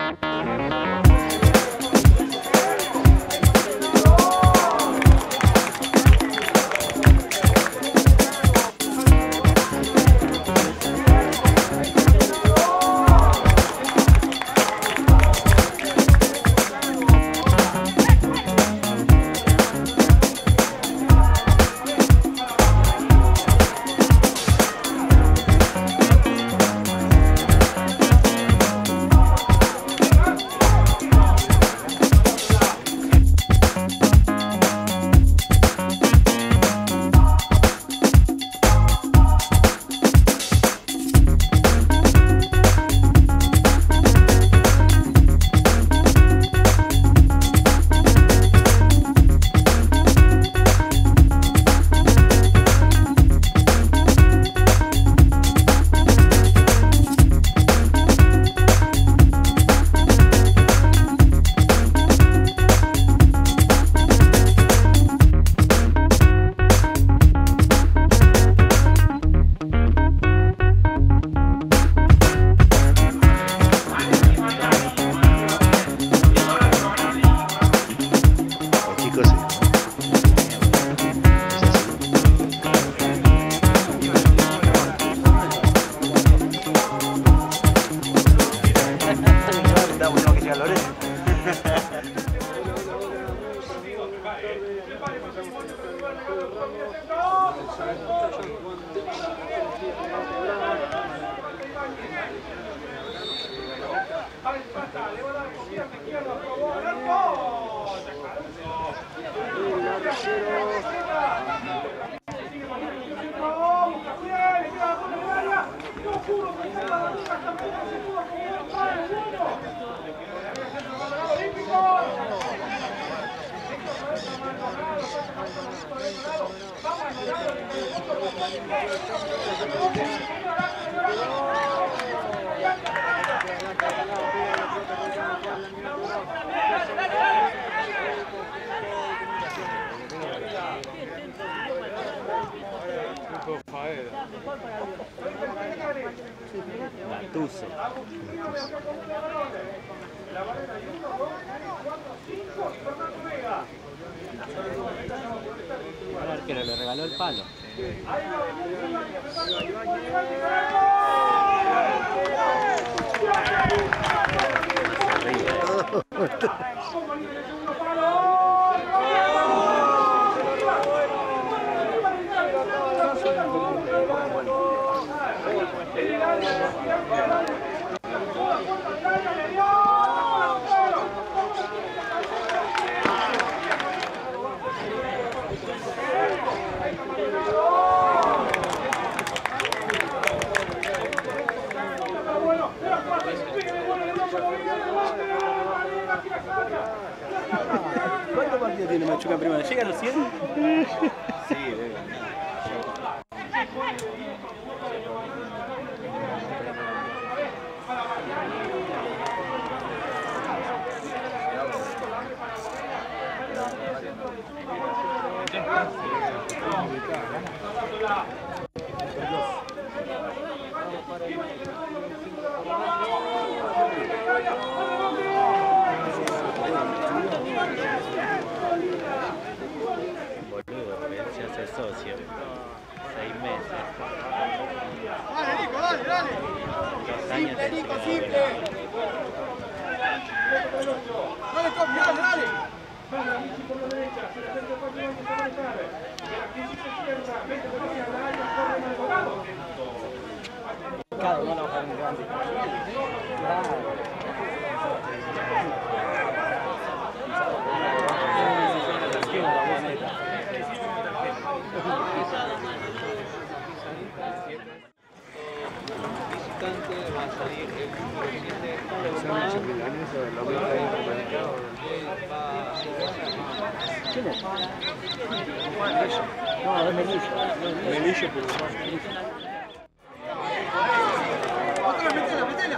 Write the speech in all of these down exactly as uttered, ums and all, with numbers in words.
Gattuso. El arquero le regaló el palo. ¿Cuántos partidos tiene Machuca en primera? ¿Llega a los cien? Sí, debe. Boludo, porque él se hace socio. Seis meses. Dale, Nico, dale, dale. Dos años. Simple, Nico, simple. Dale, Copi, dale, dale. Cada uno lo va a en grande. Claro. Visitante va a salir el número siete. ¿Quién es? No, es Melilla. Melilla, pero... Otra vez, metela, metela.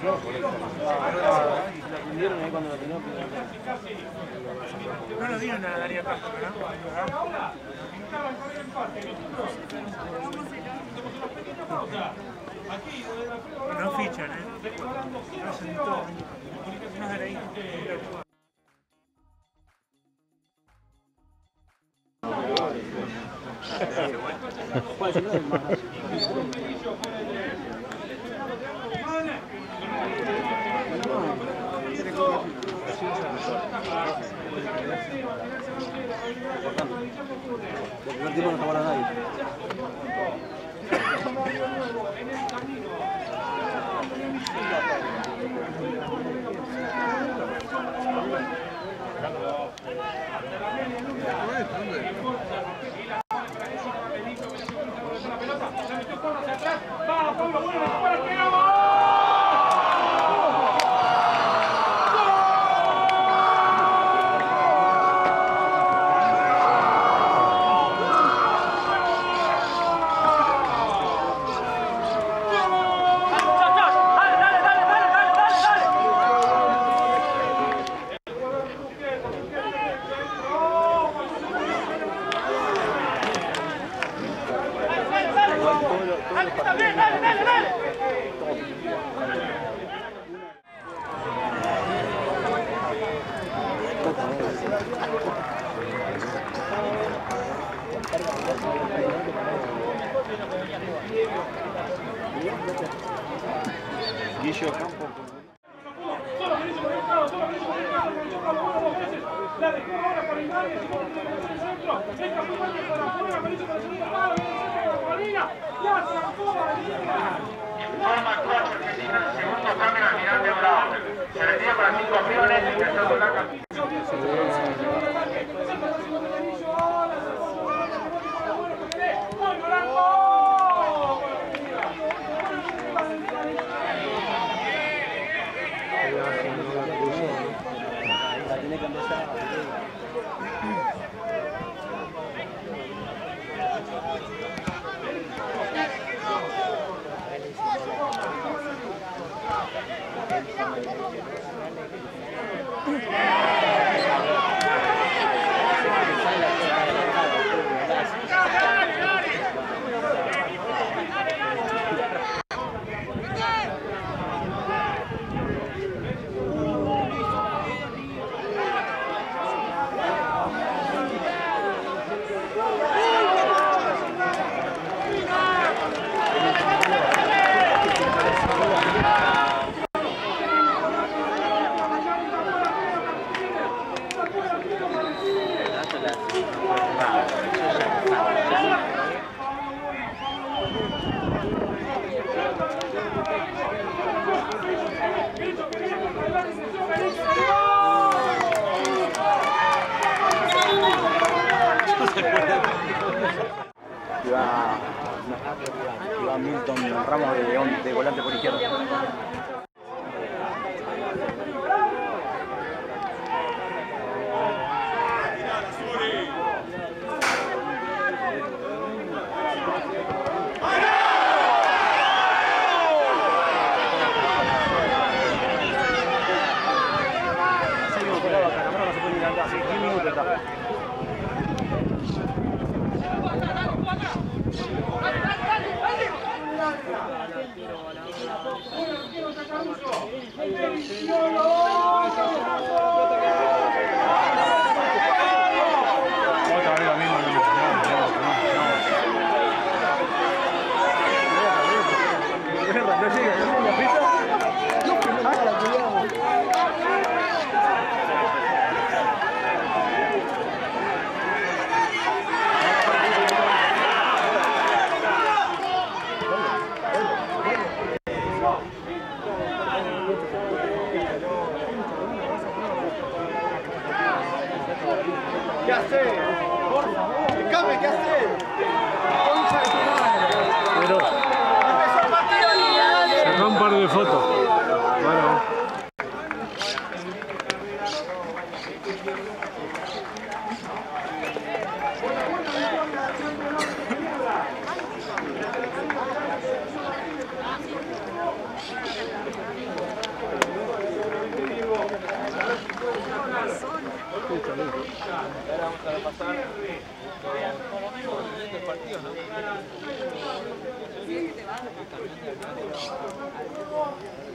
Vendieron ahí cuando lo tenían. No lo dieron a Darío Castro, ¿no? No fichan, ¿eh? No hacen todo. No es de ahí. El primer tiempo no está para nadie. Guillo Campo. La dejó ahora para Ibañez y por el centro. El capitán de la zona, Mauricio para el segundo palo, viene el centro de la línea. Ya se la toma la línea. Forma cuatro Argentina, segundo cambio al Almirante Bravo. Se retira para cinco aviones, ingresando la capitana. La tiene que empezar. Iba, iba Milton Ramos de, de volante por izquierda. Ahora vamos a repasar el partido, ¿no? Sí, que te vas.